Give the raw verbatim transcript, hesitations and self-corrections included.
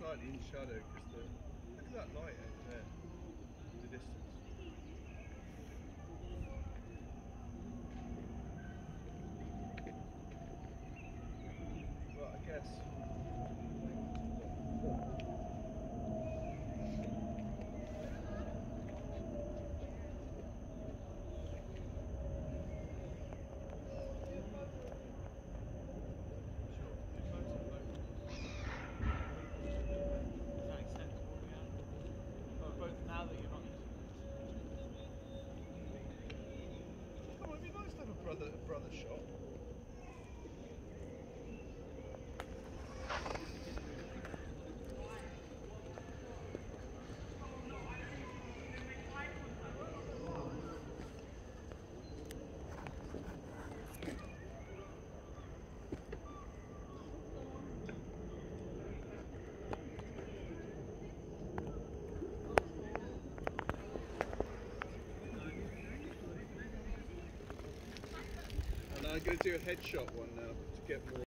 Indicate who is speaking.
Speaker 1: slightly in shadow because the look at that light over there in the distance. Well, I guess. Brother, brother shot. And I'm going to do a headshot one now to get more.